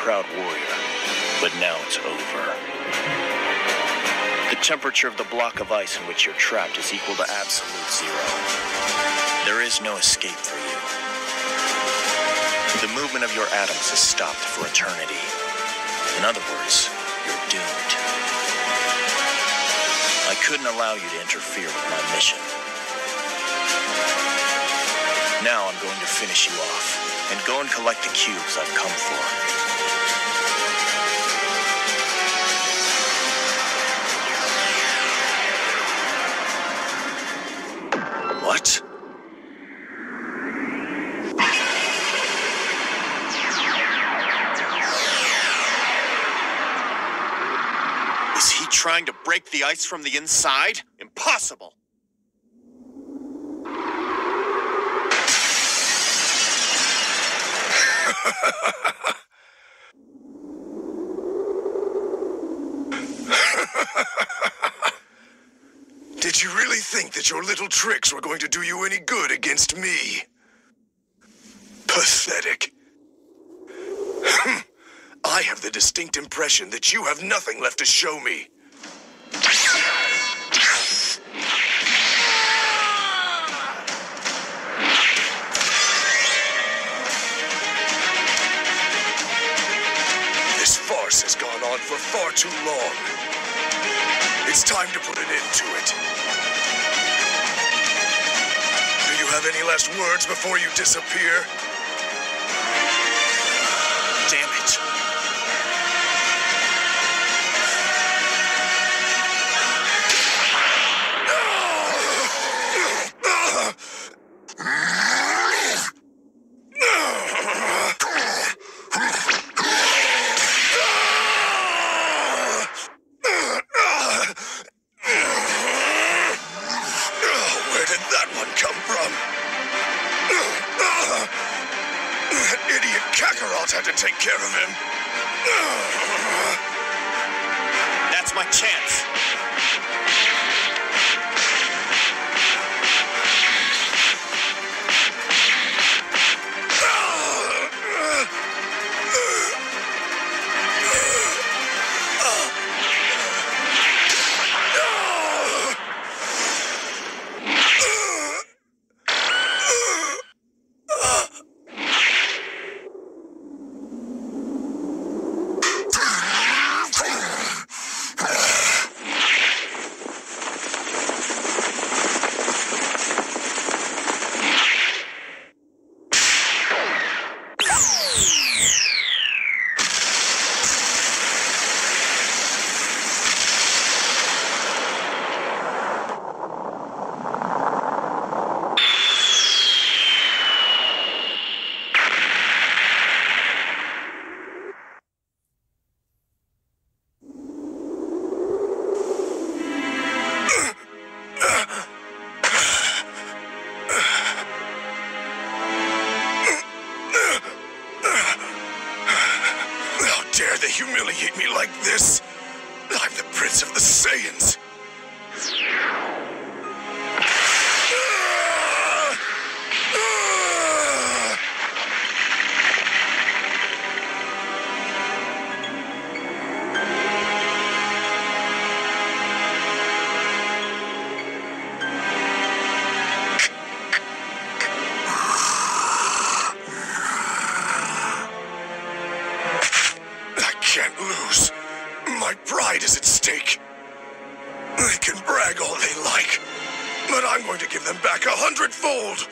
proud warrior, but now it's over. The temperature of the block of ice in which you're trapped is equal to absolute zero. There is no escape for you. The movement of your atoms is stopped for eternity. In other words, you're doomed. I couldn't allow you to interfere with my mission. Now I'm going to finish you off and go and collect the cubes I've come for. What? Is he trying to break the ice from the inside? Impossible! Did you really think that your little tricks were going to do you any good against me? Pathetic. I have the distinct impression that you have nothing left to show me. This farce has gone on for far too long. It's time to put an end to it. Do you have any last words before you disappear? Damn it. Kakarot had to take care of him. That's my chance. Dare they humiliate me like this? I'm the Prince of the Saiyans. Can't lose. My pride is at stake. They can brag all they like, but I'm going to give them back 100-fold.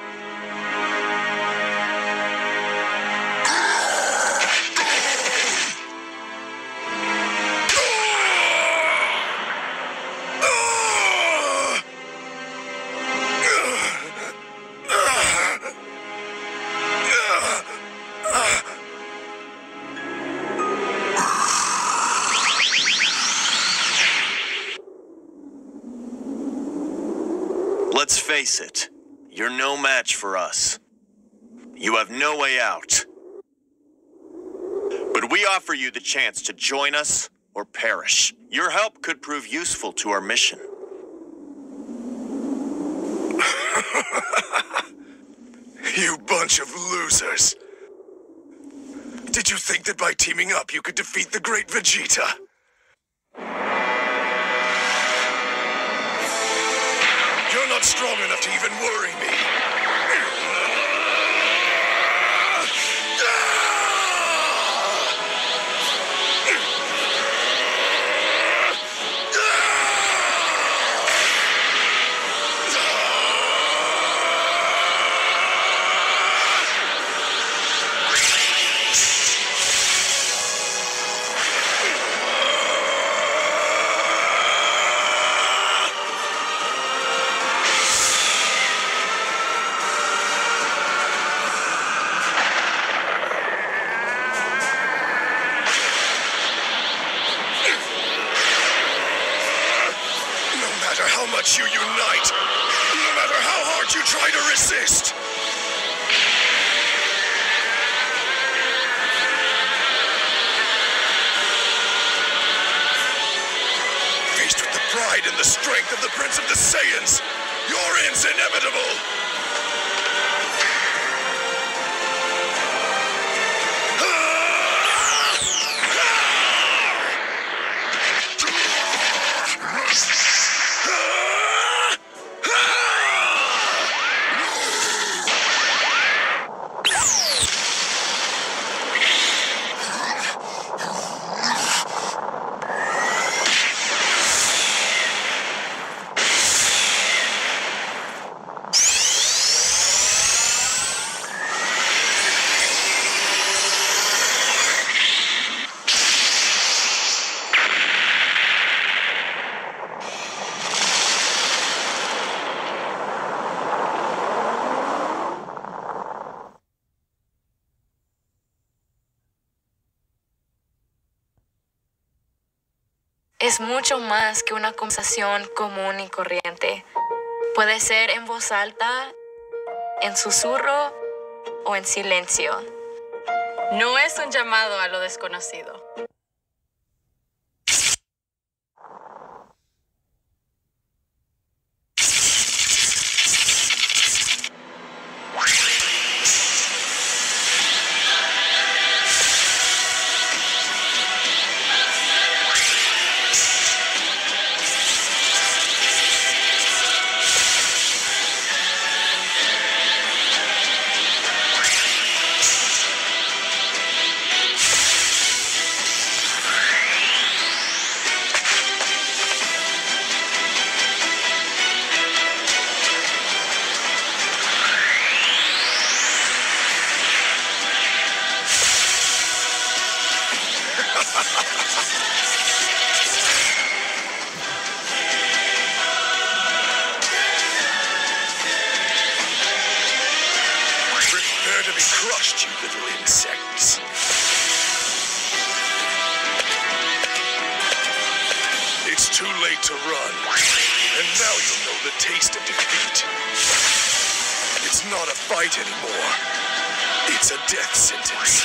Let's face it, you're no match for us. You have no way out. But we offer you the chance to join us or perish. Your help could prove useful to our mission. You bunch of losers. Did you think that by teaming up you could defeat the great Vegeta? You're not strong enough to even worry me. How much you unite, no matter how hard you try to resist. Faced with the pride and the strength of the Prince of the Saiyans, your end's inevitable. Es mucho más que una conversación común y corriente. Puede ser en voz alta, en susurro o en silencio. No es un llamado a lo desconocido. Prepare to be crushed, you little insects. It's too late to run, and now you'll know the taste of defeat. It's not a fight anymore. It's a death sentence.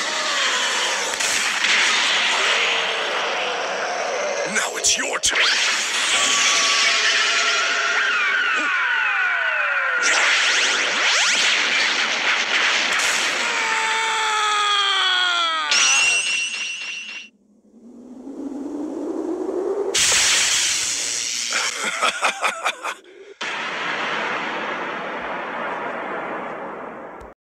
Now it's your turn.